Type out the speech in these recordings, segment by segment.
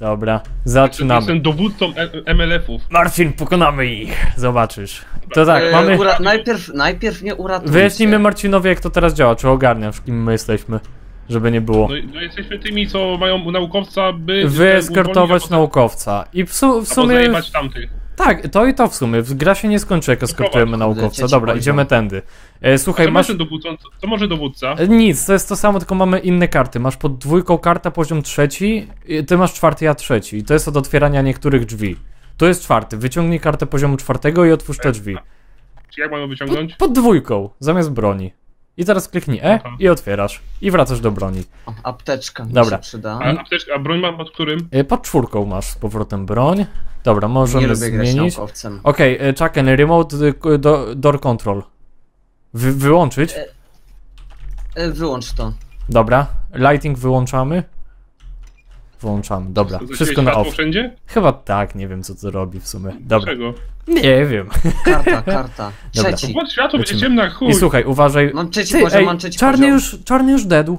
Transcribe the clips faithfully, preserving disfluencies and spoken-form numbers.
Dobra, zaczynamy. Jestem dowódcą M L F-ów. Marcin, pokonamy ich. Zobaczysz. To tak, mamy... Eee, ura... najpierw, najpierw nie uratujcie. Wyjaśnijmy Marcinowi, jak to teraz działa, czy ogarniasz, kim my jesteśmy. Żeby nie było. No, no jesteśmy tymi, co mają naukowca, by... Wyeskortować naukowca. I w, su w sumie... zajebać tamtych. Tak, to i to w sumie. Gra się nie skończy, jak eskortujemy naukowca. Dobra, idziemy tędy. E, słuchaj, co masz... Może dowódcą, co może dowódca? Nic, to jest to samo, tylko mamy inne karty. Masz pod dwójką karta poziom trzeci, ty masz czwarty, ja trzeci. I to jest od otwierania niektórych drzwi. To jest czwarty. Wyciągnij kartę poziomu czwartego i otwórz te drzwi. Czy jak mamy wyciągnąć? Pod, pod dwójką, zamiast broni. I teraz kliknij E Aha. i otwierasz. I wracasz do broni. Apteczka mi Dobra. się przyda. A, apteczka, a broń mam pod którym? Pod czwórką masz z powrotem broń. Dobra, możemy nie zmienić. Okej, okay, Chucken, remote do, door control. Wy, wyłączyć? E, e, wyłącz to. Dobra, lighting wyłączamy. Wyłączamy, dobra. To wszystko na off. Wszędzie? Chyba tak, nie wiem co to robi w sumie. Dobra. Dlaczego? Nie wiem. Karta, karta. Trzeci. Pod światło będzie ciemna, chuj. I słuchaj, uważaj. Mam trzeci Ty, poziom, ej, mam trzeci czarny poziom. już, czarny już deadł.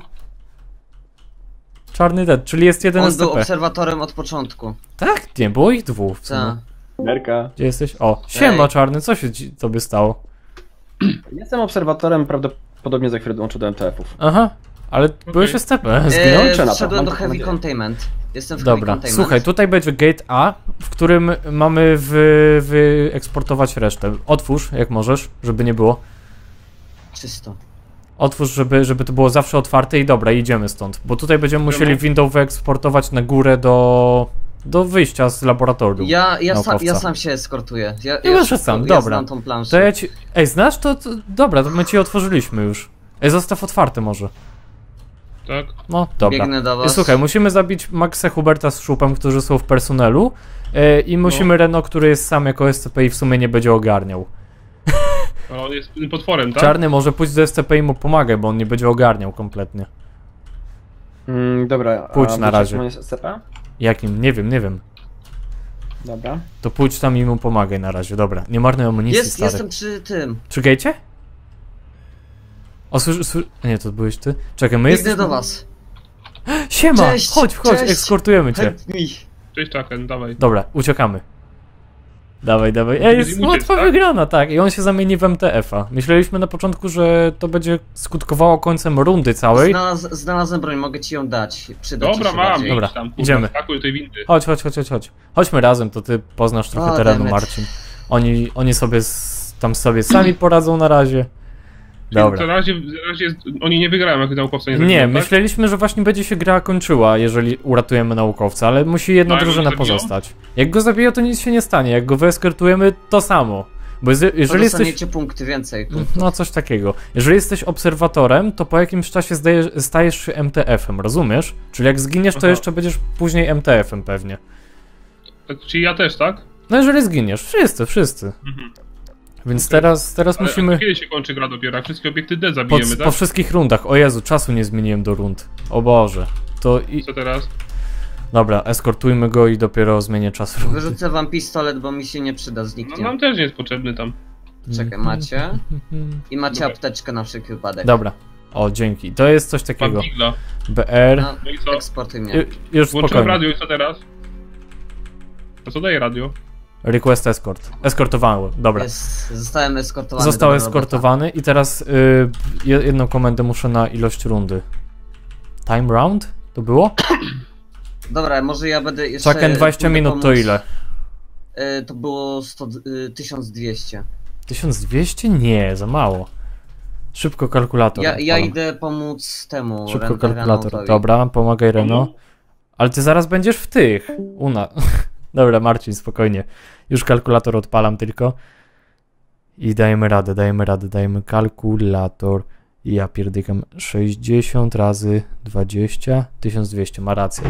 Czarny dead, czyli jest jeden On S C P. był obserwatorem od początku. Tak? Nie, było ich dwóch w sumie. Tak. Merka. Gdzie jesteś? O, siema Ej. czarny, co się ci tobie stało? Jestem obserwatorem, prawdopodobnie za chwilę dołączę do M T F-ów. Aha, ale okay. byłeś S C P. Zginąłem Eee, czy na to? wszedłem Mam do taką Heavy nadzieję. Containment. Jestem w Dobra, Heavy Containment. słuchaj, tutaj będzie gate A, w którym mamy wy, wyeksportować resztę. Otwórz, jak możesz, żeby nie było. Czysto. Otwórz, żeby, żeby to było zawsze otwarte i dobra, idziemy stąd. Bo tutaj będziemy musieli window wyeksportować na górę do, do wyjścia z laboratorium. Ja, ja, sa, naukowca. ja sam się eskortuję. Ja, Ja też sam, ja dobra. znam tą planszę. To ja ci... Ej, znasz to, to? Dobra, to my ci otworzyliśmy już. Ej, zostaw otwarte może. Tak. No, dobra. Biegnę do was. I słuchaj, musimy zabić Maxa, Huberta z Szupem, którzy są w personelu. Yy, I musimy No. Reno, który jest sam jako S C P i w sumie nie będzie ogarniał. Ale on jest potworem, tak? Czarny może pójść do S C P i mu pomagaj, bo on nie będzie ogarniał kompletnie. Mm, dobra, Pójdź a na razie. jest S C P? Jakim? Nie wiem, nie wiem. Dobra. To pójdź tam i mu pomagaj na razie, dobra. Nie marnuj amunicji, Jest, stary. jestem przy tym. Przy gejcie? O, słysz, słysz... Nie, to byłeś ty? Czekaj, my Biegnę jesteśmy... do was. Siema! Cześć, chodź, chodź, cześć. eskortujemy cię. Help me. Cześć, Chucken, dawaj. Dobra, uciekamy. Dawaj, dawaj. Ej, Będziemy jest uciec, łatwa tak? wygrana, tak. I on się zamieni w M T F-a. Myśleliśmy na początku, że to będzie skutkowało końcem rundy całej. Znalaz, znalazłem broń, mogę ci ją dać. Przyda ci Dobra, się mam. bardziej. Dobra, Idź tam, kurwa, idziemy. skakuj do tej windy. Chodź, chodź, chodź, chodź, chodź. Chodźmy razem, to ty poznasz trochę O, terenu, dammit. Marcin. Oni, oni sobie s- tam sobie sami poradzą na razie. Na Dobra. razie, na razie jest, oni nie wygrają, jak naukowca nie Nie, zabiją, tak? myśleliśmy, że właśnie będzie się gra kończyła, jeżeli uratujemy naukowca, ale musi jedna No, jak go drużyna zabiją? pozostać. Jak go zabiją, to nic się nie stanie. Jak go wyeskortujemy, to samo. Bo jest- To jeżeli jesteś... dostaniecie punkty więcej. No coś takiego. Jeżeli jesteś obserwatorem, to po jakimś czasie zdajesz, stajesz się M T F-em, rozumiesz? Czyli jak zginiesz, to Aha. jeszcze będziesz później M T F-em pewnie. Tak, czyli ja też, tak? No jeżeli zginiesz, wszyscy, wszyscy. Mhm. Więc teraz, teraz Ale musimy... kiedy się kończy gra dopiero? Jak wszystkie obiekty D Po, zabijemy, po tak? wszystkich rundach. O Jezu, czasu nie zmieniłem do rund. O Boże. To i... Co teraz? Dobra, eskortujmy go i dopiero zmienię czas rundy. Wyrzucę wam pistolet, bo mi się nie przyda, No zniknie. nam też nie jest potrzebny tam. Czekaj, macie. I macie Dobra. apteczkę na wszelki wypadek. Dobra. O, dzięki. To jest coś Mam takiego. digla. B R. No, No i co? eksportuj mnie. Ju- Już Włączyłem spokojnie. radio i co teraz? A co daje radio? Request escort. Eskortowałem. Dobra. Jest, zostałem eskortowany. Został do robota. eskortowany i teraz y, je- jedną komendę muszę na ilość rundy. Time round? To było? Dobra, może ja będę jeszcze... Chucken dwadzieścia pójdę minut to pomóc. ile? Y, to było sto, y, tysiąc dwieście. tysiąc dwieście? Nie, za mało. Szybko kalkulator. Ja, ja odpalam. idę pomóc temu Szybko Ren- kalkulator. Renautowi. Dobra, pomagaj Reno. Ale ty zaraz będziesz w tych. Una. Dobra, Marcin, spokojnie. Już kalkulator odpalam tylko. I dajemy radę, dajemy radę, dajemy kalkulator. I ja pierdykam sześćdziesiąt razy dwadzieścia. tysiąc dwieście, ma rację.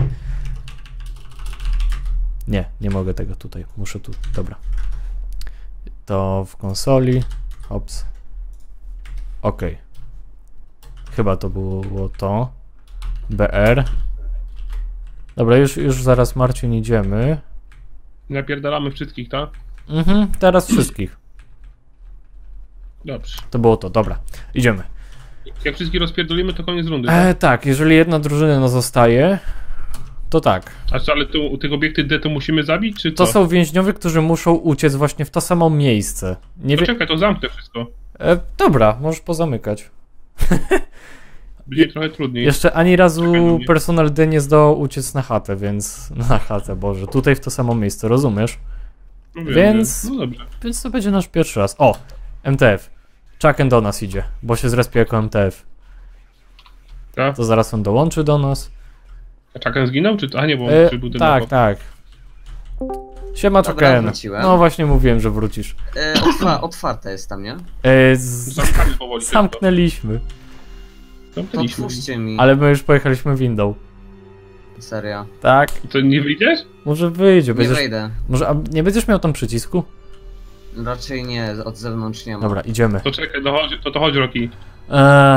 Nie, nie mogę tego tutaj. Muszę tu, dobra. To w konsoli. Hops. Ok. Chyba to było to. B R. Dobra, już, już zaraz Marcin idziemy. Napierdalamy wszystkich, tak? Mhm, teraz wszystkich. Dobrze. To było to, dobra. Idziemy. Jak wszystkich rozpierdolimy, to koniec rundy, tak? E, tak, jeżeli jedna drużyna zostaje, to tak. A co, ale tu, tych obiekty D to musimy zabić, czy co? To są więźniowie, którzy muszą uciec właśnie w to samo miejsce. Nie wie... Poczekaj, to zamknę wszystko. E, dobra, możesz pozamykać. Będzie trochę trudniej. Jeszcze ani razu Czekaj na mnie. personel D nie zdołał uciec na chatę, więc... Na chatę, Boże. Tutaj w to samo miejsce, rozumiesz? No wiem, Więc- wiem. No dobrze. Więc to będzie nasz pierwszy raz. O! M T F. Chucken do nas idzie, bo się zrespie jako M T F. Tak? To zaraz on dołączy do nas. A Chucken zginął, czy to? A nie, bo on E, przybył ten tak, obok. tak. Siema, Dobra, Chucken. wróciłem. No właśnie mówiłem, że wrócisz. E, otwa otwarte jest tam, nie? E, z... Zamknamy powoli. Zamknęliśmy. To Zamknęliśmy. otwórzcie mi. Ale my już pojechaliśmy windą. Serio. Tak? To nie wyjdziesz? Może wyjdzie. Nie Będziesz... wejdę. Może a nie będziesz miał tam przycisku? Raczej nie, od zewnątrz nie ma. Dobra, idziemy. To czekaj, to chodź, to, to chodź Rocky. Eee...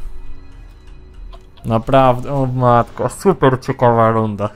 Naprawdę, o matko, super ciekawa runda.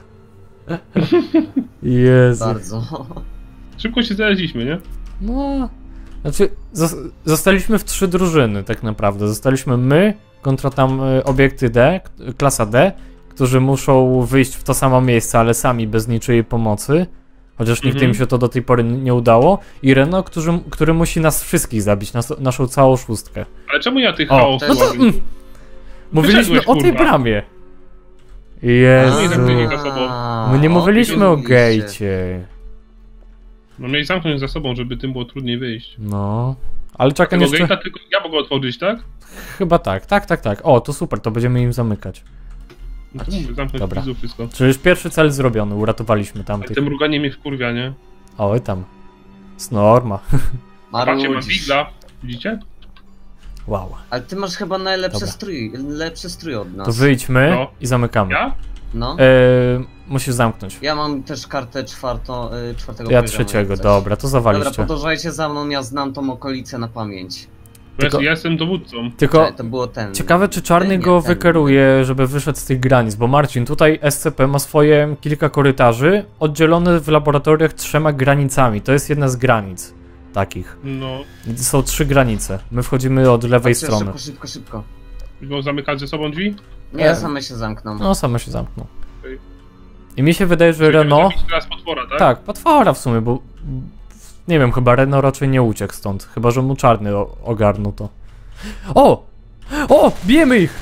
Jezu. Bardzo. Szybko się znaleźliśmy, nie? No, znaczy, zos- zostaliśmy w trzy drużyny tak naprawdę. Zostaliśmy my kontra tam y, obiekty D, k- klasa D, którzy muszą wyjść w to samo miejsce, ale sami bez niczyjej pomocy. Chociaż nigdy Mhm. im się to do tej pory n- nie udało. I Reno, który, który musi nas wszystkich zabić, nas, naszą całą szóstkę. Ale czemu ja tych O, chaosów no to... robię? Mm, mówiliśmy Wyszedłeś, o tej kurwa. bramie. No Jezu. i zamknęli za sobą. My nie mówiliśmy o mówiliście. gejcie. No mieli zamknąć za sobą, żeby tym było trudniej wyjść. No. Ale Chucken Tego jeszcze... gate'a tylko ja mogę otworzyć, tak? Chyba tak, tak, tak, tak. O, to super, to będziemy im zamykać. No to mówię, zamknąć Dobra. widzów wszystko. Czyli już pierwszy cel zrobiony, uratowaliśmy Ale tamtych. te mruganie mnie wkurwia, nie? Oj tam. Snorma. Patrzcie, mam Marudzisz. bigla. Widzicie? Wow. Ale ty masz chyba najlepszy Dobra. strój, lepszy strój od nas. To wyjdźmy No. i zamykamy. Ja? No. Eee, musisz zamknąć. Ja mam też kartę czwartą, y, czwartego To ja poziomu, trzeciego, jak coś. dobra, to Dobra, zawaliście. podążajcie za mną, ja znam tą okolicę na pamięć. Bo ja, Tylko- ja jestem dowódcą. Tylko Czekaj, to było ten. ciekawe, czy czarny ten, nie, go ten. wykeruje, żeby wyszedł z tych granic, bo Marcin, tutaj S C P ma swoje kilka korytarzy oddzielone w laboratoriach trzema granicami. To jest jedna z granic takich. No. Są trzy granice. My wchodzimy od lewej Patrzcie, strony. Szybko, szybko, szybko. Go zamykać ze sobą drzwi? Nie, E. same się zamkną. No, same się zamkną. Okej. I mi się wydaje, że Czyli Renault... zabić teraz potwora, tak? Tak, potwora w sumie, bo... Nie wiem, chyba Renault raczej nie uciekł stąd. Chyba, że mu czarny o- ogarnął to. O! O! Bijemy ich!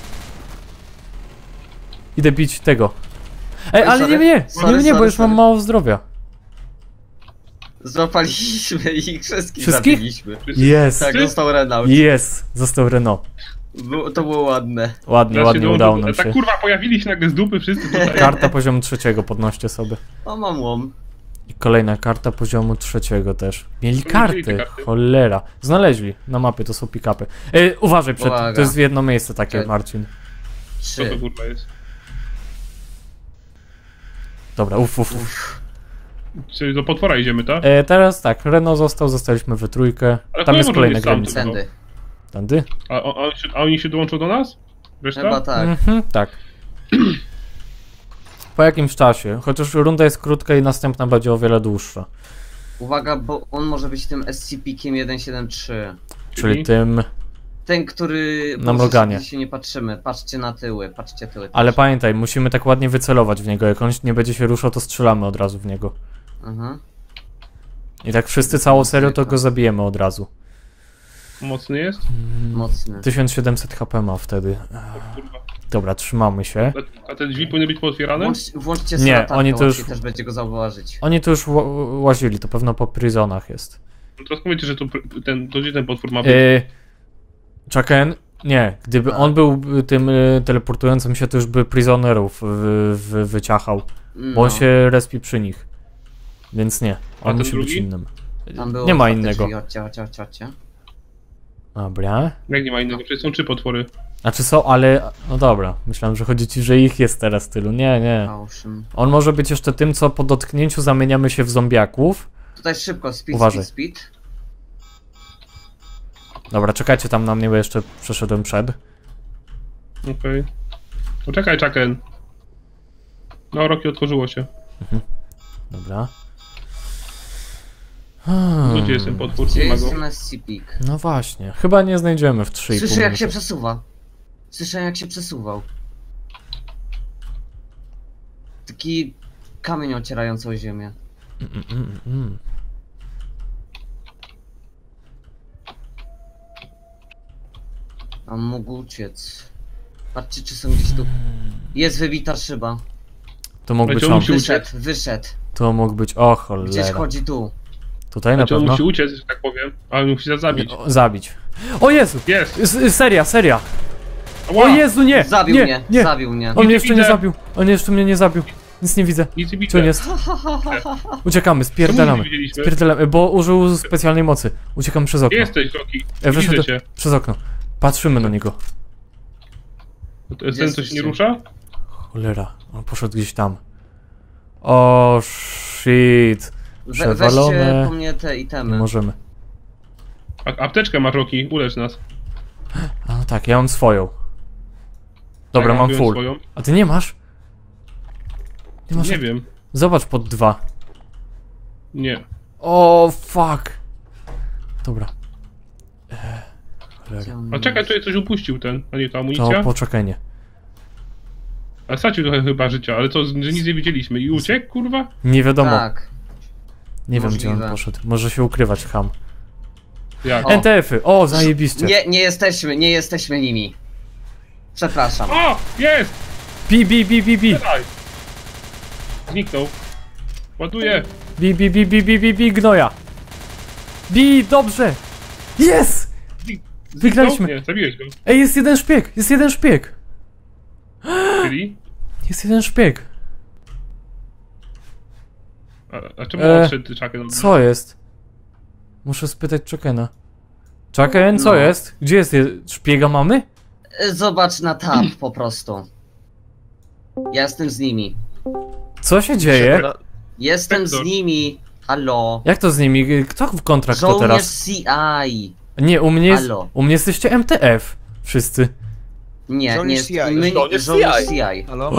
Idę bić tego. Ej, Oj, ale sorry. nie mnie! Sorry, Nie mnie, bo sorry, już mam sorry. mało zdrowia. Złapaliśmy ich wszystkich, Wszystkich? zabiliśmy. Jest! Tak, został Renault. Jest! Został Renault. Było, to było ładne. Ładnie, Teraz ładnie dołączą- udało nam Tak się. kurwa, pojawili się nagle z dupy wszyscy tutaj. Karta poziomu trzeciego, podnoście sobie. O, mam łom. I kolejna karta poziomu trzeciego też. Mieli To nie chcieli te karty, karty. cholera. Znaleźli na mapie, to są pick-upy. Ej, uważaj, przed, Uwaga. to jest jedno miejsce takie, Czekaj. Marcin. Co to Trzy. kurwa jest? Dobra, uf, uf, uf. Uff. Czyli do potwora idziemy, tak? E, teraz tak, Renault został, zostaliśmy we trójkę. Ale Tam kto jest może kolejna być sam granica. tylko? Tędy. Tędy? A, a, a, oni się, a oni się dołączą do nas? Reszta? Chyba tak. Mhm, tak. Po jakimś czasie, chociaż runda jest krótka i następna będzie o wiele dłuższa. Uwaga, bo on może być tym S C P-kiem jeden siedem trzy. Czyli tym... Ten, który... Na Boże, mruganie. się nie patrzymy. Patrzcie na tyły, patrzcie tyły. Ale też. pamiętaj, musimy tak ładnie wycelować w niego. Jak on nie będzie się ruszał, to strzelamy od razu w niego. Mhm. I tak wszyscy całą serią, to go zabijemy od razu. Mocny jest? Mocny. tysiąc siedemset H P ma wtedy. Kurwa. Dobra, trzymamy się. A te drzwi powinny być pootwierane? Włącz, włączcie Nie, sobie latarkę, oni to już- łatwiej też będzie go zauważyć. Oni tu już ł- łazili, to pewno po pryzonach jest. No to powiedzcie, że to pr- ten, to gdzie ten potwór ma być? Yy, Chucken? Nie, gdyby A. on był tym y, teleportującym się, to już by prisonerów wy, wy, wyciachał. No, Bo on się respi przy nich. Więc nie, A on ten musi być drugi? innym. tam było Nie ma otwarte innego. Drzwi. Chodźcie, chodźcie, chodźcie, chodźcie. Dobra. Jak nie ma innego? Przecież są trzy potwory. Znaczy są, ale... No dobra, myślałem, że chodzi ci, że ich jest teraz tylu. Nie, nie. Fałszym. On może być jeszcze tym, co po dotknięciu zamieniamy się w zombiaków. Tutaj szybko, speed, Uważaj. speed, speed. Dobra, czekajcie tam na mnie, bo jeszcze przeszedłem przed. Okej. Okay. Poczekaj, Chucken. No, Rocky otworzyło się. Dobra. Hmm. Gdzie jest ten potwór? Gdzie Nie ma jest go. ten S C P? No właśnie, chyba nie znajdziemy w trzy i pół Słyszę jak minuty. się przesuwa. Słyszę jak się przesuwał. Ty taki kamień ocierający o ziemię. Mm, mm, mm, mm. A mógł uciec. Patrzcie, czy są gdzieś tu. Jest wybita szyba. To mógł być Będzie on. musi Wyszedł, uciec. wyszedł. To mógł być... O Gdzieś cholera. chodzi tu. Tutaj na Znaczy on pewno. musi uciec, że tak powiem, ale musi nas zabić. O, zabić. O Jezu! Jest! S seria, seria! Ała! O Jezu, nie! Zabił nie, mnie, nie! zabił mnie. On Nic mnie nie jeszcze nie widzę. zabił. On jeszcze mnie nie zabił. Nic nie widzę. Nic nie Gdzie on widzę. jest? Uciekamy, Czemu spierdalamy. nie widzieliśmy? Spierdalamy, bo użył specjalnej mocy. Uciekamy przez okno. Gdzie jesteś, Roki? E, wyszedł Widzę cię. przez okno. Patrzymy na niego. To jest ten, co się jesteście? nie rusza? Cholera, on poszedł gdzieś tam. O shit. We, Przewalone. weźcie po mnie te Nie itemy. możemy. A, apteczkę masz, Roki, ulecz nas. A no tak, ja mam swoją. Dobra, Ja mam wziąłem full. swoją. A ty nie masz? Nie masz. Nie wiem. Zobacz pod dwa. Nie. O fuck. Dobra. Eee, cholera. Gdzie on A czekaj, jest? tutaj coś upuścił ten, a nie to To amunicja? poczekanie. A stracił trochę chyba życia, ale to, że nic nie widzieliśmy. I uciekł, kurwa? Nie wiadomo. Tak. Nie wiem gdzie on możliwe. poszedł. Może się ukrywać ham. Jak? O. N T F-y! O, zajebiście. Nie, nie jesteśmy, nie jesteśmy nimi. Przepraszam. O! Jest! Bi, bi, bi, bi, bi. Daj! Zniknął. Ładuję. Bi, bi, bi, bi, bi, bi, bi, gnoja. Bi, dobrze. Jest! Zik- Wygraliśmy. Nie, zabiłeś go. Ej, jest jeden szpieg, jest jeden szpieg. Czyli? Jest jeden szpieg. A, a czemu E, odszedł Chucken? Co jest? Muszę spytać Chuckena. Chucken, co No. jest? Gdzie jest? je- Szpiega mamy? Zobacz na tab po prostu. Ja jestem z nimi. Co się dzieje? Jestem z Sektor. nimi. Halo. Jak to z nimi? Kto w kontrakt to Żołnierz teraz? C I. Nie, u mnie jest, Halo. u mnie jesteście M T F. Wszyscy. Nie, nie Żołnierz jest. C I. My, Żołnierz żołnierz C I. C I. Halo?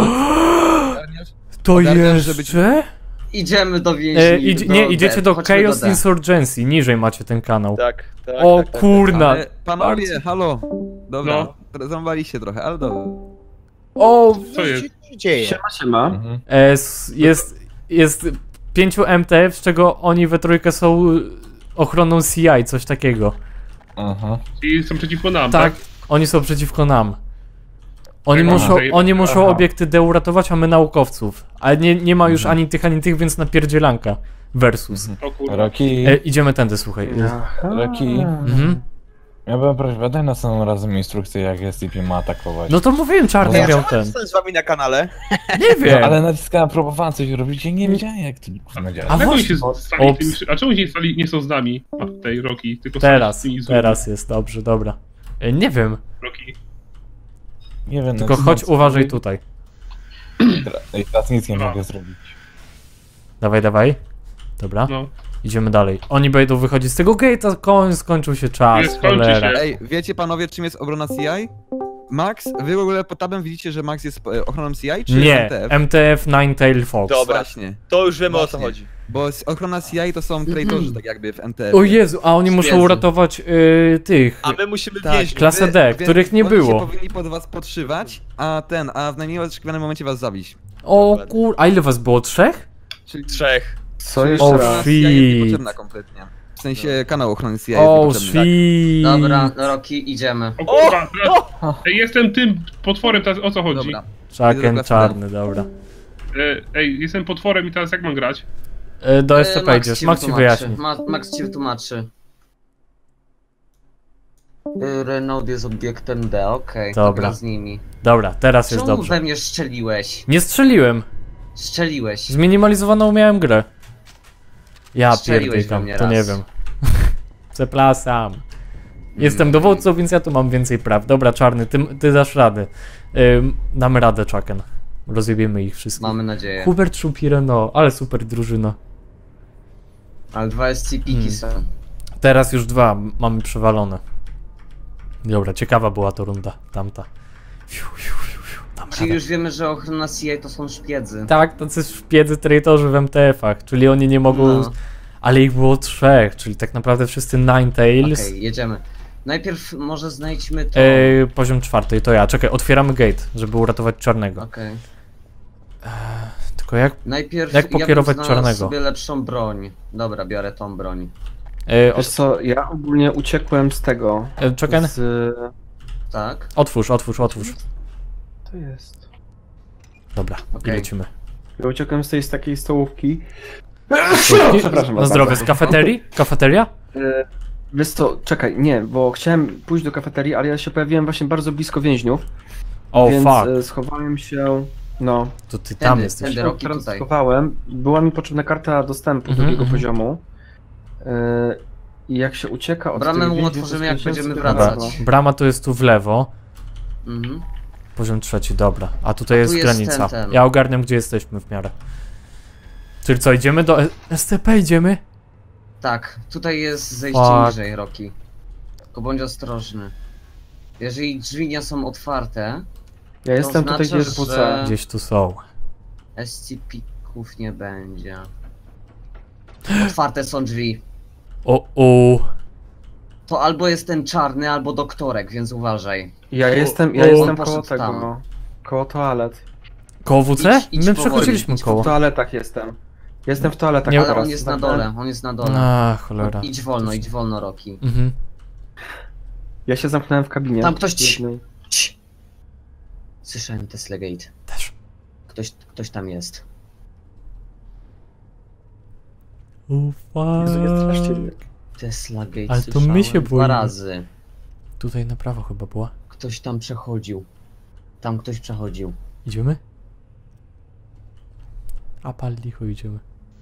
To Ogarniasz, żeby ci- jeszcze? Idziemy do więźni. E, idź, nie, idziecie do chodźmy Chaos D. Insurgency. Niżej macie ten kanał. Tak, tak. O tak, tak, kurna. Ale panowie, Bardzo- halo. Dobra, No. zrąbaliście trochę, ale dobra. O, Co jest? Co się dzieje? Siema, siema. Mhm. e, s- jest, jest pięciu M T F, z czego oni we trójkę są ochroną C I, coś takiego. Aha. I są przeciwko nam, Tak, tak? oni są przeciwko nam. Oni Aha. muszą, oni muszą Aha. obiekty D uratować, a my naukowców. Ale nie, nie ma już Mhm. ani tych, ani tych, więc napierdzielanka. Versus. O kurwa. Roki, E, idziemy tędy, słuchaj. Roki, Mhm. ja bym prosił, daj następnym razem instrukcję, jak S C P ma atakować. No to mówiłem, czarny No, miał Czemu ten. jestem z wami na kanale? Nie No, wiem. ale naciskałem, próbowałem coś robić i nie wiedziałem, jak to kurwa działa. A Dlaczego oni właśnie, się stali ops. tymi, a czemu oni nie, stali, nie są z nami? A tej Roki, tylko są Teraz, z tymi złymi teraz jest, dobrze, dobra. E, nie wiem, Roki. Nie wiem, tylko naciskam chodź, sobie uważaj tutaj. i tra- I teraz nic nie No. mogę zrobić. Dawaj, dawaj. Dobra, No. idziemy dalej. Oni będą wychodzić z tego gate'a, koń, skończył się czas, Nie, skończy cholera. się. Ej, wiecie panowie, czym jest obrona C I? Max, wy w ogóle pod tabem widzicie, że Max jest e, ochroną C I, czy Nie, M T F? M T F Nine Tail Fox. Dobra. Właśnie, To już wiemy o co Właśnie. chodzi. bo s- ochrona C I to są traitorzy tak jakby w M T F. O Jezu, a oni muszą Jezu. uratować y, tych. A my musimy Tak, więźniów. klasę wy- D, więc których nie oni było. się powinni pod was podszywać, a ten, a w najmniej oczekiwanym momencie was zabić. O kur... A ile was było? Trzech? Czyli Trzech. Co O, jeszcze raz? ochrona C I jest shit. niepotrzebna kompletnie. W sensie kanał ochrony C I jest O niepotrzebny. shit. Dobra, Roki, idziemy. O kurwa, teraz... Ej, jestem tym potworem, teraz o co chodzi? Dobra. Chucken czarny, dobra. E, ej, jestem potworem i teraz jak mam grać? Y, do S C E, P idziesz, ci Max ci wytłumaczy. wyjaśni. Ma, Max ci wytłumaczy. Y, Renault jest obiektem D, okej. Dobra. Dobra, z nimi. Dobra, teraz jest Czemu dobrze. we mnie strzeliłeś? Nie strzeliłem. Strzeliłeś. Zminimalizowaną miałem grę. Ja Strzeliłeś we pierdykam, mnie to nie raz. wiem. Przepraszam. Jestem dowódcą, więc ja tu mam więcej praw. Dobra, czarny, ty, ty dasz radę. Ym, damy radę, Chucken. Rozjebiemy ich wszystkich. Mamy nadzieję. Hubert Szupi Renault, ale super drużyna. Ale dwa S C P-ki Hmm. są. Teraz już dwa m- mamy przewalone. Dobra, ciekawa była to runda, tamta. Fiu, fiu, fiu, fiu. Dam Czyli radę. już wiemy, że ochrona C I to są szpiedzy. Tak, tacy szpiedzy traitorzy w M T F-ach, czyli oni nie mogą... No. Ale ich było trzech, czyli tak naprawdę wszyscy Nine Tails. Okej, jedziemy. Najpierw może znajdźmy to. Yy, poziom czwarty, to ja. Czekaj, otwieramy gate, żeby uratować czarnego. Okej. Tylko Tylko jak... Najpierw Jak ja bym pokierować znalazł czarnego? sobie lepszą broń. Dobra, biorę tą broń. E, Wiesz od... co, ja ogólnie uciekłem z tego. e, Czekaj, Z... Tak? otwórz, otwórz, otwórz. To jest. Dobra, i Okej. lecimy. Ja uciekłem z tej z takiej stołówki. Przepraszam Na was zdrowie, bardzo. z kafeterii? Kafeteria? E, Wiesz co, czekaj, nie, bo chciałem pójść do kafeterii, ale ja się pojawiłem właśnie bardzo blisko więźniów. O, więc fuck. e, schowałem się. No. To ty tam Tędy, jesteś. tędy. Roki Teraz tutaj. schowałem. Była mi potrzebna karta dostępu Mhm, drugiego mhm. poziomu. E, I jak się ucieka od Bramę tych mu więźniów, otworzymy, to jak jest tysięcy będziemy Dobra, wracać. brama to jest tu w lewo. Mhm. Poziom trzeci, dobra. A tutaj A jest tu jest granica. ten, ten. Ja ogarniam, gdzie jesteśmy w miarę. Czyli co, idziemy do S T P, idziemy? Tak, tutaj jest zejście Fuck. niżej, Roki. Tylko bądź ostrożny. Jeżeli drzwi nie są otwarte, Ja jestem tutaj, gdzie oznacza, jest W C. że- Gdzieś tu są. S C P-ków nie będzie. Otwarte są drzwi. O, o. To albo jest ten czarny, albo doktorek, więc uważaj. Ja jestem, ja o, jestem on koło poszedł tego. tam. Koło toalet. Koło W C? Idź- idź My powoli, przechodziliśmy idź koło. W toaletach jestem. Jestem w toaletach Nie- Ale teraz. on jest na Dobra. dole, on jest na dole. A, cholera. Idź wolno, idź wolno, Roki. Mhm. Ja się zamknąłem w kabinie. Tam ktoś ci- jednej. Cii. Słyszałem Tesla Gate. Też. Ktoś, ktoś tam jest. O, Jezu, jest strasznie. fuck. Tesla Gate Ale to my słyszałem się dwa boimy. razy. Tutaj na prawo chyba była. Ktoś tam przechodził. Tam ktoś przechodził. Idziemy? A pal licho, idziemy.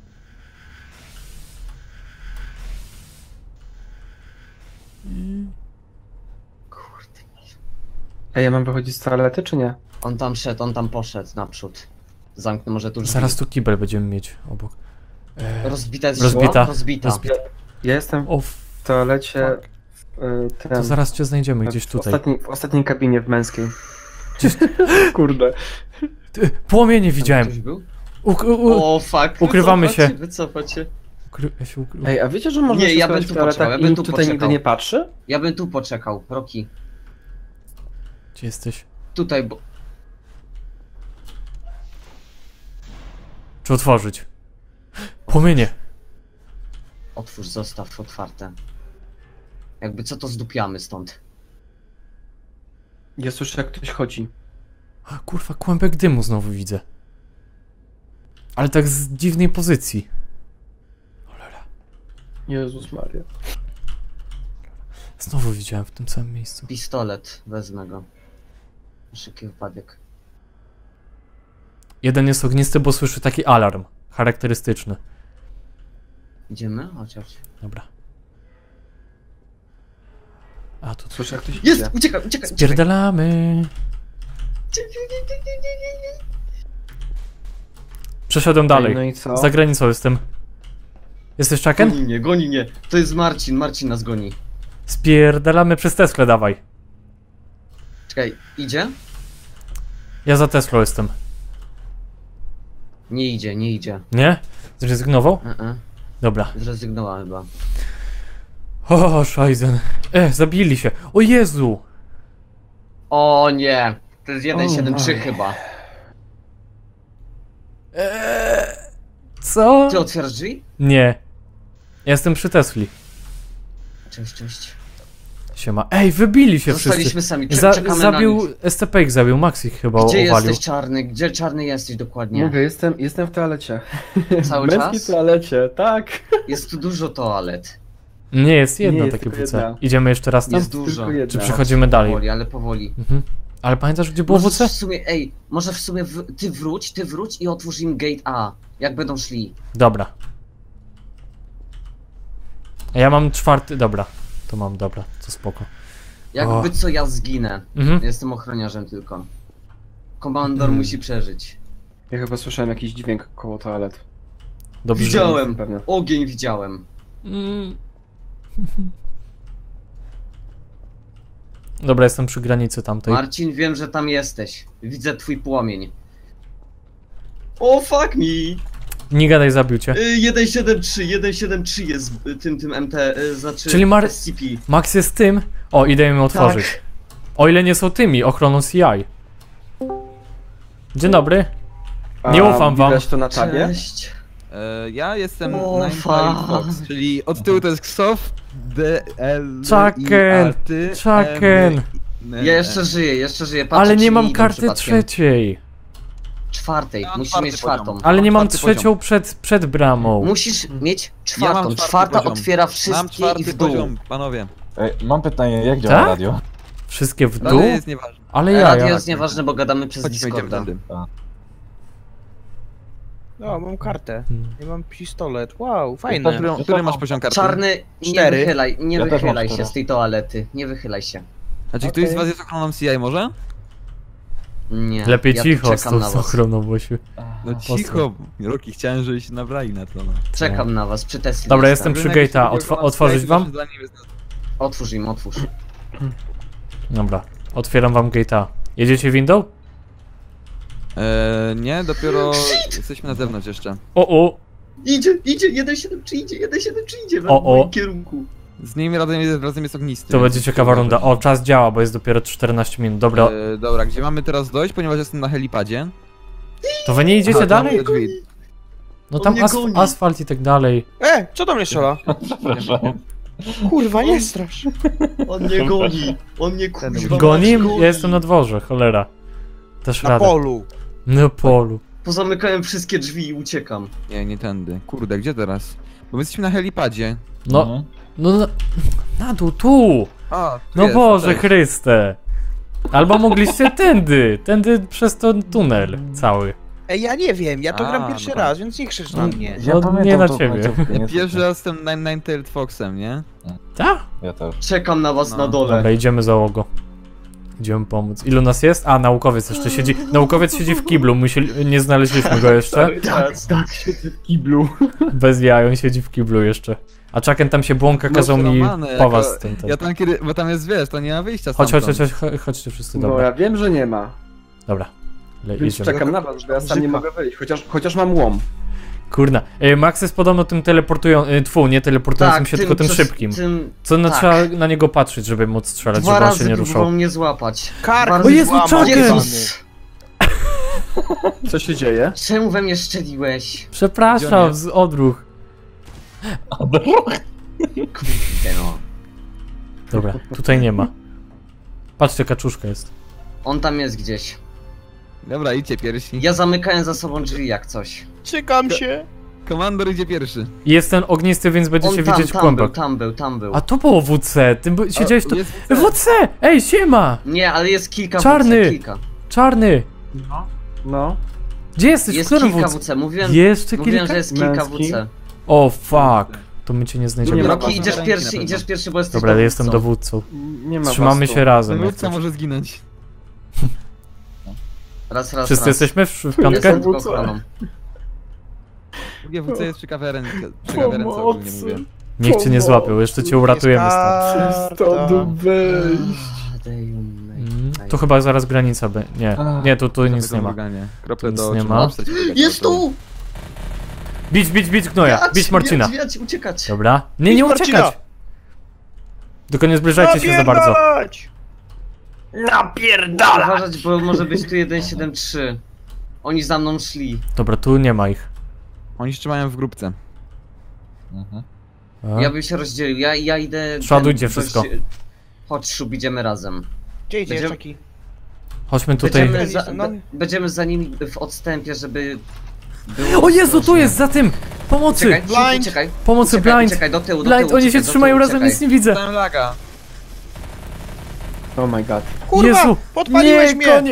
Kurde. Ej, ja mam wychodzić z toalety, czy nie? On tam szedł, on tam poszedł naprzód. Zamknę może tu drzwi. Zaraz tu kibel będziemy mieć obok. E, Rozbita jest Rozbita. szkło? Rozbita. Rozbita. Ja jestem o, w toalecie. fuck. y, ten, To zaraz cię znajdziemy w gdzieś tutaj. Ostatniej, w ostatniej kabinie w męskiej. Kurde. Ty, płomienie Tam widziałem. ktoś był? U, u, u, O fuck. Ukrywamy wycofać się. Wycofać się. ukry, ja się ukry... Ej, a wiecie, że można Nie, się ja schować bym w tu poczekał, toaletach ja i bym nikt tu tutaj nigdy poczekał. nie patrzy? Ja bym tu poczekał, Roki. Gdzie jesteś? Tutaj, bo... Czy otworzyć? Płomienie. Otwórz, zostaw otwarte. Jakby co to zdupiamy stąd. Ja słyszę, jak ktoś chodzi. A, kurwa, kłębek dymu znowu widzę. Ale tak z dziwnej pozycji. Cholera. Jezus Maria. Znowu widziałem w tym samym miejscu. Pistolet, wezmę go. Na szybki wypadek. Jeden jest ognisty, bo słyszy taki alarm. Charakterystyczny. Idziemy? Chodź, chodź. Dobra. A tu Słyszę, jak ktoś Jest! idzie. Uciekaj, uciekaj, uciekaj! spierdalamy. Przeszedłem dalej. Ej, no i co? Za granicą jestem. Jesteś czaken? Goni mnie, goni mnie. To jest Marcin, Marcin nas goni. Spierdalamy przez Teslę, dawaj. Czekaj, idzie? Ja za Teslą jestem. Nie idzie, nie idzie. Nie? Zrezygnował? E -e. Dobra. Zrezygnowała chyba. O, szajzen. E, zabili się. O Jezu! O nie! To jest jeden siedem trzy oj. chyba. Eee, co? Ty otwierasz drzwi? Nie. Ja jestem przy Tesli. Cześć, cześć. Siema. Ej, wybili się Zostaliśmy wszyscy. sami, Cze- Za, czekamy na zabił, nich. S T P ich zabił, Max ich chyba Gdzie owalił. jesteś czarny? Gdzie czarny jesteś dokładnie? Mówię, jestem, jestem w toalecie. Cały w męskiej czas? toalecie, tak. Jest tu dużo toalet. Nie, jest jedno Nie, jest takie tylko W C. jedna. Idziemy jeszcze raz tam? Jest dużo. tylko jedna. Czy przechodzimy dalej? Powoli, ale powoli. Mhm. Ale pamiętasz, gdzie było W Możesz C? w sumie, ej, może w sumie w, ty wróć, ty wróć i otwórz im gate A. Jak będą szli. Dobra. A ja mam czwarty, dobra. To mam, dobra, to spoko. Jakby O. co ja zginę. Mhm. Jestem ochroniarzem tylko. Komandor Mm. musi przeżyć. Ja chyba słyszałem jakiś dźwięk koło toalet. Dobrze. Widziałem. Pewnie. Ogień widziałem. Mm. Dobra, jestem przy granicy tamtej. Marcin, wiem, że tam jesteś. Widzę twój płomień. O fuck me! Nie gadaj, zabił cię. Y, jeden siedem trzy, jeden siedem trzy jest y, tym, tym M T, y, znaczy Czyli Mar- S C P. Max jest tym. O, idę im otworzyć. Tak. O ile nie są tymi, ochroną C I. Dzień dobry. Nie ufam wam. Widać to na tabie? Cześć. E, ja jestem O, Nine fuck. Fox, czyli od tyłu to jest Ksof, D, L, Chucken, I, ty, Chucken. Ja jeszcze żyję, jeszcze żyję. Patrzę, Ale czy nie mam idą karty przypadkiem. trzeciej. Czwartej, Ja mam musisz czwarty mieć czwartą. poziom. Ale nie mam czwarty trzecią przed, przed bramą. Musisz mieć Ja czwartą. mam czwarty Czwarta poziom. otwiera Mam wszystkie i czwarty w dół. poziom, panowie. Ej, mam pytanie, jak działa Tak? radio? Wszystkie w Radio dół? jest nieważne. Ale ja, Radio ja. jest nieważne, bo gadamy przez Chodźmy, idziemy Discorda. tędy. No, mam kartę. Hmm. I mam pistolet. Wow, To, fajne. który, który masz poziom karty? Czarny, nie Cztery. wychylaj, nie Ja też mam wychylaj się cztery. z tej toalety. Nie wychylaj się. A czy ktoś z Okej. was jest ochroną C I może? Nie. Lepiej ja tu cicho z czekam tą na was. ochroną, Bosiu. No cicho, Roki, chciałem, żebyś nabrali na to. No. Czekam na was, przy Tesli. Dobra, jestem przy Rynek, gate'a. jeśli Otw- chodzi o otworzyć C I, wam? to zadaniem jest- Otwórz im, otwórz. Dobra, otwieram wam gate'a. Jedziecie windą? Eee, nie, dopiero jesteśmy na zewnątrz jeszcze. O, o, Idzie, idzie, jeden siedem trzy idzie, jeden siedem trzy idzie we O, o. moim kierunku. Z nimi razem jest, razem jest ognisty. to więc- będzie ciekawa runda. O, czas działa, bo jest dopiero czternaście minut. Dobra, Eee, dobra, gdzie mamy teraz dojść, ponieważ jestem na helipadzie. to wy nie idziecie Aha, dalej? tam te drzwi. No On tam mnie as goni. asfalt i tak dalej. E, co do mnie strzela? Przepraszam. Kurwa, nie strasz. On mnie goni, on mnie kuźwa Goni? mać Ja jestem na dworze, cholera. Też Na radę. polu. Na polu. Pozamykałem wszystkie drzwi i uciekam. Nie, nie tędy. Kurde, gdzie teraz? Bo my jesteśmy na helipadzie. No, Mhm. no na, na dół, tu! A, tu No jest, Boże cześć. Chryste! Albo mogliście tędy, tędy przez ten tunel cały. Ej, ja nie wiem, ja to A, gram pierwszy no. raz, więc nie krzycz na mnie. Ja No, pamiętam nie na tą ciebie. końcówkę, Ja niestety. pierwszy raz jestem Nine- Nine-Tailed Foxem, nie? Tak? Ja też. Czekam na was No. na dole. Dobra, idziemy załogo. Idziemy pomóc. Ilu nas jest? A, naukowiec jeszcze siedzi. Naukowiec siedzi w kiblu, musieli, nie znaleźliśmy go jeszcze. Tak, tak. W kiblu. Bez jaj, on siedzi w kiblu jeszcze. A Chucken tam się błąka, kazał mi przerąbane, po jako- was ten, ten. Ja tam kiedy, bo tam jest, wiesz, to nie ma wyjścia Chodź, chodź, stamtąd. chodź, chodź, chodźcie wszyscy, No dobra. ja wiem, że nie ma. Dobra. Le, Więc idziemy. czekam na was, bo ja sam nie mogę wyjść. Chociaż, chociaż mam łom. Kurna. E, Max jest podobno tym teleportują... E, tfu, nie teleportującym się, tylko tym przez- szybkim. Tym Co na, tak. trzeba na niego patrzeć, żeby móc strzelać, dwa żeby on się razy nie próbował ruszał. mnie złapać. Kark Bardzo O Jezu, złamał. Chucken! Jezus! Co się dzieje? Czemu we mnie szczeliłeś? Gdzie on Przepraszam, jest? z odruch. Kurde no. Dobra, tutaj nie ma. Patrzcie, kaczuszka jest. On tam jest gdzieś. Dobra, idźcie pierwsi. Ja zamykałem za sobą drzwi jak coś. Czekam się. Komandor idzie pierwszy. I jest ten ognisty, więc On będziecie tam, widzieć tam głębok. był, tam był, tam był. A to było W C, ty by- siedziałeś tu... Jest W C! Ej, siema! Nie, ale jest kilka Czarny! W C, kilka. Czarny! No. Gdzie jesteś? W Jest którym kilka W C? W C, mówiłem, Jeszcze mówiłem, kilka? że jest kilka Męski? W C. O fuck! To my cię nie znajdziemy. Nie ma Roki, was. idziesz Na pierwszy, pewno. idziesz pierwszy, bo jesteś Dobra, ja dowódcą. jestem dowódcą. Nie ma Trzymamy was tu. się razem. jak Dowódca coś. może zginąć. Raz, raz, Wszyscy raz. jesteśmy w, w Jestem piątkę? tylko ochroną. Drugie W C jest przy kawiarence, przy kawiarence ogólnie mówię. Niech cię nie złapią, jeszcze cię uratujemy stąd. Karta. wejść. Ah, daj ją, Mm, daj. to chyba zaraz granica by. Nie, nie, tu, tu nic nie ma. Krople Nic do nie oczu, ma. wstać, biegać Jest po prostu. tu! Bić, bić, bić gnoja, Wiać, bić Marcina. Wiać, wiać, uciekać. Dobra. Nie, nie Bić Marcina. uciekać! Tylko nie zbliżajcie się za bardzo. Napierdalać! Uważać, bo może być tu jeden siedem trzy. Oni za mną szli. Dobra, tu nie ma ich. Oni się trzymają w grupce. Mhm. A? Ja bym się rozdzielił. Ja, ja idę... Szładujcie ten- wszystko. dość- Chodź, Szub, idziemy razem. Gdzie idziesz Będziemy- taki? Chodźmy tutaj. Będziemy za, No. be, będziemy za nimi w odstępie, żeby... było O Jezu, tu ostrożnie. jest, za tym! Pomocy! Czekaj, Szub, Blind. uciekaj. Pomocy, Uciekaj, blind! uciekaj, do tyłu, do Blind, tyłu, oni się uciekaj, do trzymają tyłu, razem, uciekaj. nic nie widzę! Dostałem laga. Oh my god. Kurwa! Jezu! Podpaliłeś Nie, mnie! konie!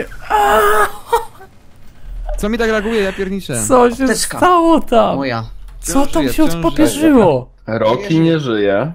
Co mi tak reaguje, ja pierniczę. Co się Apteczka. stało tam? Moja. Co Wciąż tam żyje, się wciąż odpopierzyło? Roki nie żyje.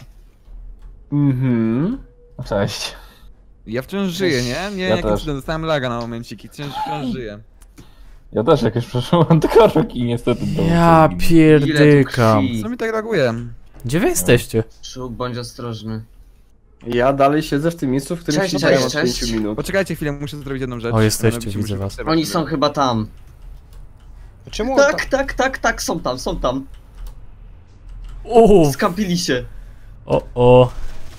Mhm. Cześć. Ja wciąż żyję, nie? Nie, Ja jakim też. cudem, dostałem laga na momenciki, wciąż, wciąż żyję. Ja też jakoś przeszłam tylko roki niestety do Ja do- Ile tu pierdykam. krwi. Co mi tak reaguje? Gdzie wy jesteście? Szub, bądź ostrożny. Ja dalej siedzę w tym miejscu, w którym Cześć, siedziałem cześć, od cześć. pięciu minut. Poczekajcie chwilę, muszę zrobić jedną rzecz. O, jesteście, Mianowicie widzę muszę was. postawić Oni sobie. są chyba tam. Czemu on Tak, tam? tak, tak, tak, są tam, są tam. O, Skampili się. o, o.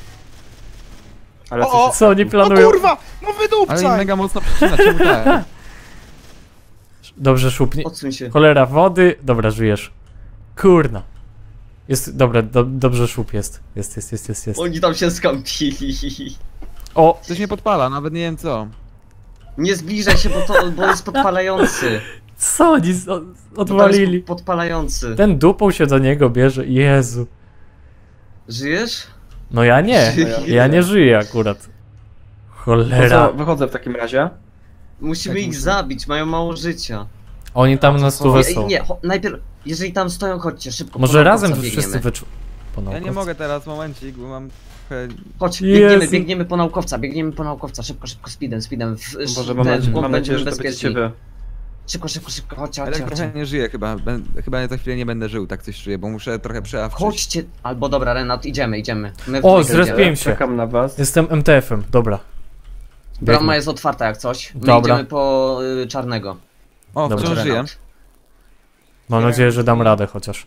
Ale O, co o! się... Co oni O planują? kurwa! No Ale im wydupcaj! mega mocno przycina, czemu tak? Dobrze, szupnie. Odsuń się. Cholera, wody. Dobra, żyjesz. Kurna. Jest, dobra, do, dobrze szup jest. Jest, jest, jest, jest, jest. Oni tam się skampili. O, Coś mnie podpala, nawet nie wiem co. Nie zbliżaj się, bo to bo jest podpalający. co oni z- o- Bo to jest odwalili? podpalający. Ten dupą się do niego bierze. Jezu. Żyjesz? No ja nie. Ja nie żyję akurat. To Cholera. co, wychodzę w takim razie. Musimy Tak ich muszę. zabić, mają mało życia. Oni tam na stówę Nie, są. nie, cho- najpierw, jeżeli tam stoją, chodźcie szybko. Może po razem naukowca wszyscy biegniemy. wyczu... Po Ja nie naukowcu. mogę teraz, momencik, bo mam trochę... Chodź, biegniemy, Jezu. biegniemy po naukowca, biegniemy po naukowca, szybko, szybko, speedem, speedem. W, Boże, ten, mam, nadzieję, bo mam nadzieję, że to bezpieczni. będziecie wy. Szybko, szybko, szybko, chodźcie, Ale chodźcie, tak trochę chodźcie. nie żyję chyba, Bę- chyba za chwilę nie będę żył, tak coś czuję, bo muszę trochę przeawczyć. Chodźcie, albo dobra, Renat, idziemy, idziemy. My w O, trójkę zrespiłem idziemy. się. Czekam na was. Jestem M T F-em, dobra. Brama Biegnę. jest otwarta jak coś. My Dobra. idziemy po y, czarnego. O, Dobra. wciąż żyję. Renat. Mam nadzieję, że dam radę chociaż.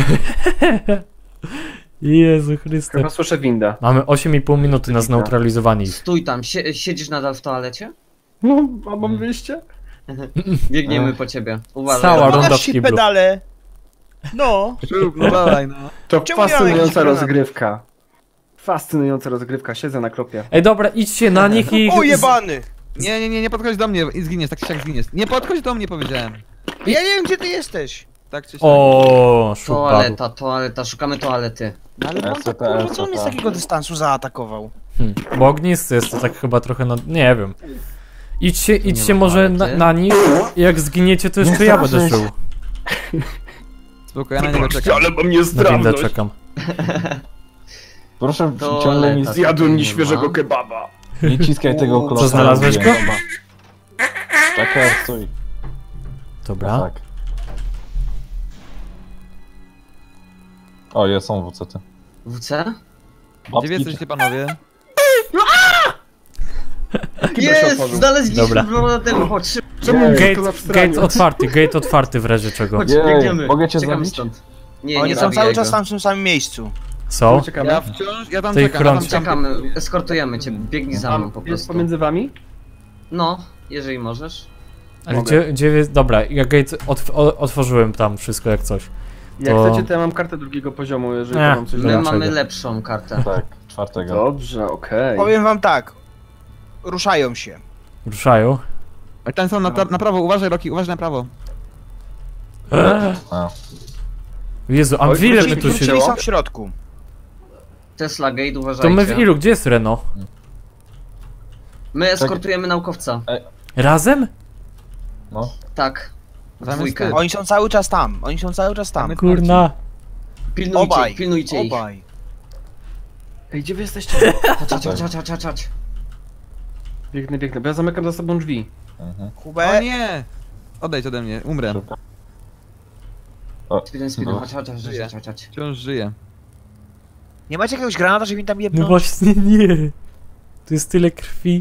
Jezu Chryste. Chyba słyszę windę. Mamy osiem i pół minuty na zneutralizowanie ich. Stój tam, sie siedzisz nadal w toalecie? No, a mam wyjście? Biegniemy Ech. po ciebie. Uważaj. Cała Renat. runda w Pokaż się kiblu. pedale. No. No dawaj, no. To Czemu miałem fascynująca jakiś granat? rozgrywka. Fascynująca rozgrywka, siedzę na kropie. Ej, dobra, idźcie na nich i... O jebany! Nie, nie, nie, nie podchodź do mnie i zginiesz, tak czy siak zginiesz. Nie podchodź do mnie, powiedziałem. Ja nie wiem gdzie ty jesteś. Tak czy siak. O, szuk padł. Toaleta, toaleta, szukamy toalety. No ale on tak S C P, kurwa, co on mnie z S C P. takiego dystansu zaatakował? Hmm. Bo ognisty jest to tak chyba trochę na... Nie wiem. Idźcie, idźcie ma może na, toalety. na nich. Jak zginiecie, to jeszcze ja będę żył. Spoko, ja na niego czekam. ale mam nie Na windę czekam. Proszę, To ciągle mi leta. Zjadłem Nie nieświeżego ma. kebaba. nie ciskaj tego Co, klosa. znalazłeś go? Czekaj, stój. Dobra. Tak. O, jest, są W C T. W C? Gdzie wy jesteście panowie? Jest! Znaleźliśmy Dobra. brunatego, chodź szybko. Czemu Gate, to na wstraniu? gate otwarty, gate otwarty w razie czego. Chodź, Jej, biegniemy. mogę cię Czekamy zabić? stąd. Nie, Oni nie są zabijaj cały go. czas tam w tym samym miejscu. Co? Czekamy. Ja wciąż, ja tam To ich czekam, ja tam chrąć. czekam. Czekamy, eskortujemy cię, biegnij za mną po Jest prostu. pomiędzy wami? No, jeżeli możesz. Ale Mogę. gdzie, gdzie jest... Dobra, ja gate otw o, otworzyłem tam wszystko jak coś. Jak To- chcecie, to ja mam kartę drugiego poziomu, jeżeli Ech, wam coś My Dlaczego? mamy lepszą kartę. Tak, czwartego. Dobrze, okej. Powiem wam tak. Ruszają się. Ruszają. Ej, Tam są na, na prawo, uważaj Roki, uważaj na prawo. Eee. A. Jezu, a Oj, w ile my wrócili- tu się... Czyli są w środku. Tesla Gate, To uważajcie. my w ilu? Gdzie jest Reno? My eskortujemy naukowca. Razem? No. Tak. W Tam jest dwójkę. ty. Oni są cały czas tam. Oni są cały czas tam. Kurna. Pilnujcie, Obaj. pilnujcie ich. Obaj. Ej, gdzie wy jesteście? Chodź, chodź, chodź, chodź, chodź, chodź. Biegnę, biegnę, bo ja zamykam za sobą drzwi. Mhm. O Hubert. nie! Odejdź ode mnie, umrę. O, Speedem, speedem, no. chodź, chodź, chodź, chodź, chodź, chodź. Wciąż żyję. Nie macie jakiegoś granata, żeby mi tam No jebnąć? właśnie nie. Tu jest tyle krwi.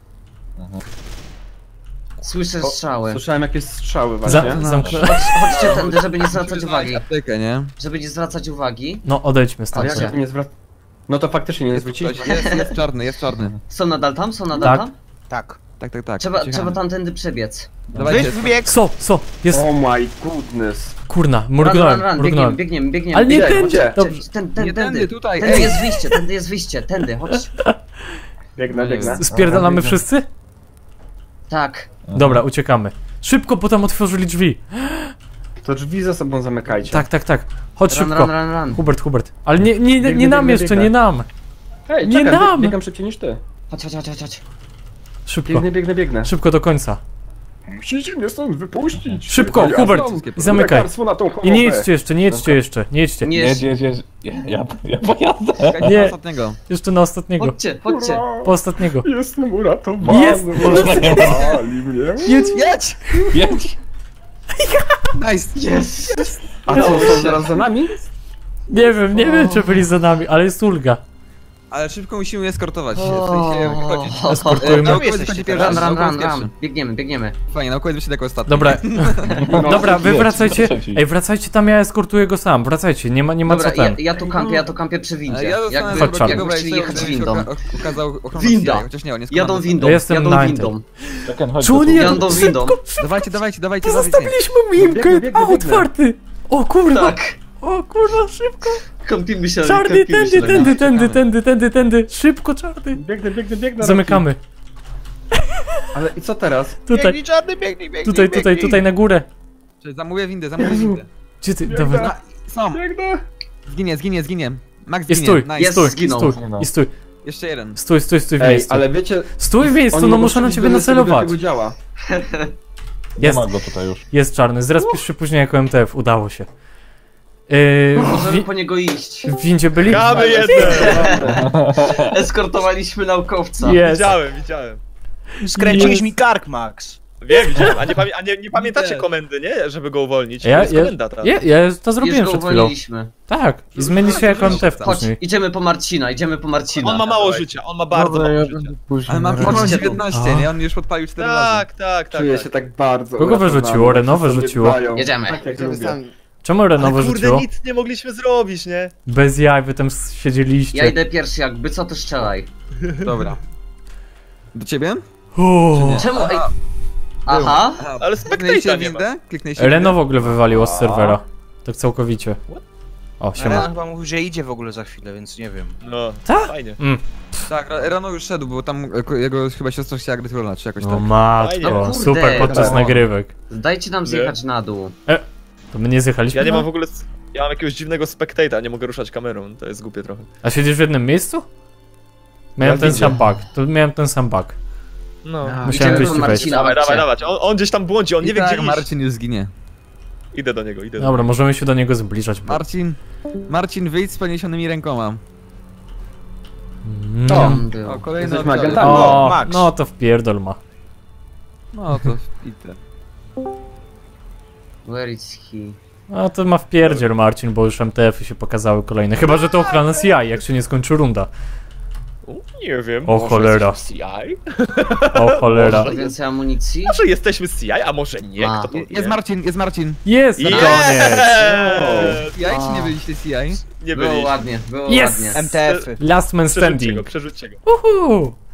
Słyszę O, strzały. Słyszałem jakieś strzały Za, właśnie. zamknę. Chodź, chodźcie tędy, żeby nie zwracać uwagi. Aptekę, nie? Żeby nie zwracać uwagi. No odejdźmy A stąd. jak ja tu nie zwracam? No to faktycznie nie Jest, zwrócić. ktoś, jest, jest czarny, jest czarny. Są nadal tam? Są nadal Tak. tam? Tak. Tak, tak, tak. Trzeba, uciekamy. trzeba tamtędy przebiec. Dawajcie. Wy wybieg. Co? Co? Jest... Oh my goodness. Kurna, Run, mrugnąłem, run, run, biegniemy, mrugnąłem. biegniemy, biegniemy. Ale nie Gdzie? tędy! Gdzie? Dobrze. Ten, ten, Nie tędy. tędy, tutaj, Tędy ej! jest wyjście, tędy jest wyjście, tędy, chodź. Biegnę, biegnę. Spierdalamy Dobra, wszyscy? Tak. Dobra, uciekamy. Szybko, bo tam otworzyli drzwi. To drzwi za sobą zamykajcie. Tak, tak, tak. Chodź Run, szybko. run, run, run. Hubert, Hubert. Ale nie, nie, nie, Biegnę, nie nam biegnę, jeszcze, biegnę. nie nam. Hej, Nie czekaj, dam! bie- biegam szybciej niż ty. Chodź, chodź, chodź, chodź, chodź. Szybko, Biegnę, biegnę, biegnę. szybko do końca. Musicie mnie stąd wypuścić. Szybko, Ja Hubert, znam i zamykaj. lekarstwo na tą I chorobę. nie jedźcie jeszcze, nie jedźcie jeszcze, nie jedźcie. Nie, Jedź, jedź, jedź. Ja, ja, ja pojadę. Czekajcie Nie. na ostatniego. Jeszcze na ostatniego. chodźcie, chodźcie. Hurra, Po ostatniego. Jestem uratowany. Jest! Uratowali mnie. Jedź. Jedź! Jedź. Nice! Yes. A co, są zaraz za nami? Nie wiem, nie wiem czy byli za nami, ale jest ulga. Ale szybko musimy eskortować się, w sensie chodzić. Eskortujmy. Naukowiec jesteście będzie Run, pierwszy, run, naukowiec run, pierwszy. run. Biegniemy, biegniemy. Fajnie, naukowiec wyszedł jako ostatni. Dobra, dobra, wy Jedź, wracajcie. trzeci. Ej, wracajcie tam, ja eskortuję go sam. Wracajcie, nie ma, nie ma Dobra, co ja, ten. ja tu kampię, ja tu kampię przy E, windzie. Ja zostanę Jak, Chodź, Czarny. jakby chcieli jechać windą. Okazał ochronę Winda. C I A, chociaż nie, on jest Jadą komandant. windą, Ja jestem jadą Ninety. windą. Czekaj, chodź Czemu do tu. nie? Jadą windą. Dawajcie, dawajcie, dawajcie, dawajcie. Zostawiliśmy Biegnę, mimkę, biegnę, a biegnę. otwarty. O kurwa, Tak. o kurwa, szybko. Kąpimy się, Czarny, kąpimy tędy, się. tędy, tędy, tędy, tędy, tędy. Szybko, czarny. Biegnę, biegnę, biegnę. Zamykamy. Ale i co teraz? Tutaj, Biegnij, czarny, biegnij, biegnij, tutaj, tutaj, biegnij. tutaj na górę. Czyli zamówię windę, zamówię windę. Gdzie ty? Dawaj. Na- Są. Zginie, zginie, zginie. Max I zginie, stój, nice. i Jest, stój, i zginął. stój, i stój. Jeszcze jeden. Stój, stój, stój w Ej, miejscu. ale wiecie... Stój w miejscu, oni no mogą muszę na strzelić ciebie do lecenia, nacelować. tego działa. Nie Jest, ma go tutaj już. jest czarny, zrespisz się później jako M T F, udało się. Yy, Możemy w, po niego iść. w windzie byli? Kamy jeden! Eskortowaliśmy naukowca. Jest. Widziałem, widziałem. Skręciłeś Jest. mi kark, Max. Wiem, widziałem. A nie, pamię a nie, nie pamiętacie Widzę. komendy, nie? Żeby go uwolnić. Ja, jest ja, komenda ta. ja, ja to Już zrobiłem go przed chwilą. uwolniliśmy. Tak, i zmieni się jako M T F Chodź, później. idziemy po Marcina, idziemy po Marcina. On ma mało Dawaj. życia, on ma bardzo Dobra, mało ja życia. będę później. Ale mam na tylko Chodźcie tu. dziewiętnaście, nie? On już podpalił cztery razy. Tak, tak, tak. Czuję tak. się tak bardzo Kogo uratowany. wyrzuciło? Renowe Wszyscy rzuciło? dbają. Jedziemy. Tak jak lubię. Czemu Renowo Ale kurde, rzuciło? nic nie mogliśmy zrobić, nie? Bez jaj, wy tam siedzieliście. Ja idę pierwszy, jakby co to strzelaj. Dobra. Do ciebie? Uuu. Czemu? Ej. Aha. Aha, Ale kliknęliście spectator nie ma. windę? Kliknęliście Reno w ogóle wywaliło z serwera. Tak całkowicie. O, Ren siema. chyba mówił, że idzie w ogóle za chwilę, więc nie wiem. No, Tak? fajnie. Mm. Tak, Ra- Rano już szedł, bo tam e, jego chyba siostra chciała grać rola, czy jakoś No tak. Fajnie. matko, No kurde. super podczas No. nagrywek. Dajcie nam zjechać na dół. To my nie zjechaliśmy? Ja nie no? mam w ogóle... Ja mam jakiegoś dziwnego spectata, nie mogę ruszać kamerą, to jest głupie trochę. A siedzisz w jednym miejscu? Miałem Ja ten widzę. sam bug. To miałem ten sam bug. No. Musiałem Idziemy wyjść po i wejść. Marcina, Dawaj, chodźcie. dawaj, dawaj. On, on gdzieś tam błądzi, on nie I wie tak, gdzie iść. Marcin już zginie. Idę do niego, idę do Dobra, możemy się do niego zbliżać. Bo... Marcin, Marcin, wyjdź z poniesionymi rękoma. Mm. O. Tam był. O, kolejny Jesteśmy odcinek. agentami. O, Max. no to wpierdol ma. No to idę. Where is he? No to ma wpierdziel Marcin, bo już M T F-y się pokazały kolejne. Chyba, że to ochrona C I, jak się nie skończy runda. U, nie wiem. O może cholera. jesteśmy C I? O cholera. Może Więcej amunicji? Może jesteśmy C I, a może nie, A. kto to Je- wie? Jest Marcin, jest Marcin. Jest, na koniec! Yes! C I czy nie byliście C I? Nie Było byliśmy. ładnie, było Yes! ładnie. M T F-y. Last man Przerzućcie go, standing. przerzućcie go. Uhu!